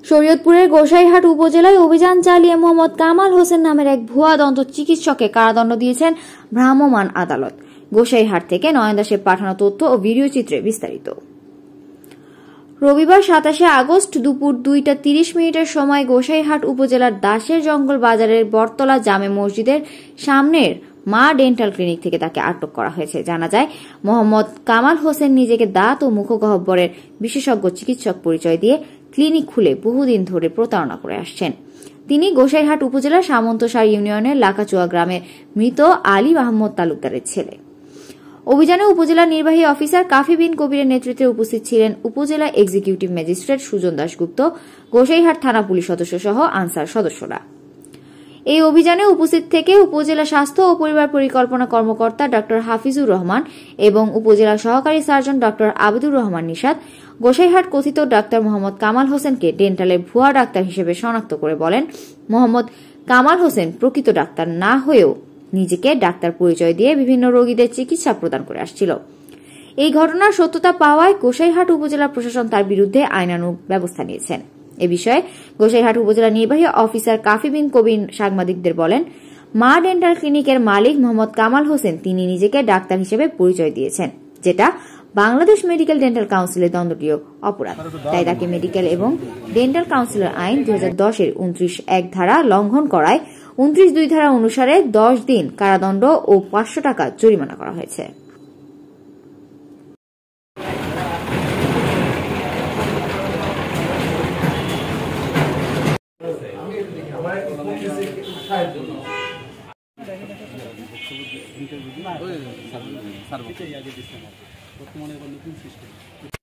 শরীয়তপুরের গোসাইহাট উপজেলায় অভিযান চালিয়ে মোহাম্মদ কামাল হোসেন নামের এক ভুয়া দন্ত চিকিৎসককে কারাদণ্ড দিয়েছেন ভ্রাম্যমাণ আদালত। গোসাইহাট থেকে নয়ন দাসের পাঠানো তথ্য ও ভিডিও চিত্রে বিস্তারিত। রবিবার 27 আগস্ট দুপুর 2:30 সময় গোসাইহাট উপজেলার দাসের জঙ্গল বাজারের বটতলা জামে মসজিদের সামনের মা ডেন্টাল ক্লিনিক থেকে তাকে আটক করা হয়েছে। জানা যায়, মোহাম্মদ কামাল হোসেন নিজেকে দাঁত ও মুখগহ্বরের বিশেষজ্ঞ চিকিৎসক পরিচয় দিয়ে ক্লিনিক খুলে বহুদিন ধরে প্রতারণা করে আসছেন। তিনি গোসাইহাট উপজেলার সামন্তসার ইউনিয়নের লাকাচুয়া গ্রামের মৃত আলী আহমদ তালুকদারের ছেলে। অভিযানে উপজেলা নির্বাহী অফিসার কাফি বিন কবিরের নেতৃত্বে উপস্থিত ছিলেন উপজেলা এক্সিকিউটিভ ম্যাজিস্ট্রেট সুজন দাশগুপ্ত, গোসাইহাট থানা পুলিশ সদস্য সহ আনসার সদস্যরা। এই অভিযানে উপস্থিত থেকে উপজেলা স্বাস্থ্য ও পরিবার পরিকল্পনা কর্মকর্তা ডক্টর হাফিজুর রহমান এবং উপজেলা সহকারী সার্জন ডক্টর আবিদুর রহমান নিশাত গোসাইহাট কথিত ডাক্তার মোহাম্মদ কামাল হোসেনকে ডেন্টালের ভুয়া ডাক্তার হিসেবে শনাক্ত করে বলেন, মোহাম্মদ কামাল হোসেন প্রকৃত ডাক্তার না হয়েও নিজেকে ডাক্তার পরিচয় দিয়ে বিভিন্ন রোগীদের চিকিৎসা প্রদান করে আসছিল। এই ঘটনার সত্যতা পাওয়ায় গোসাইহাট উপজেলা প্রশাসন তার বিরুদ্ধে আইনানুগ ব্যবস্থা নিয়েছেন। এ বিষয়ে গোসাইহাট উপজেলা নির্বাহী অফিসার কাফি বিন কবির সাংবাদিকদের বলেন, মা ডেন্টাল ক্লিনিকের মালিক মোহাম্মদ কামাল হোসেন তিনি নিজেকে ডাক্তার হিসেবে পরিচয় দিয়েছেন, যেটা বাংলাদেশ মেডিকেল ডেন্টাল কাউন্সিলের দণ্ডনীয় অপরাধ। তাই তাকে মেডিকেল এবং ডেন্টাল কাউন্সিলের আইন 2010-এর 29(1) ধারা লঙ্ঘন করায় 29(2) ধারা অনুসারে 10 দিন কারাদণ্ড ও 500 টাকা জরিমানা করা হয়েছে। বর্তমানে নতুন সিস্টেম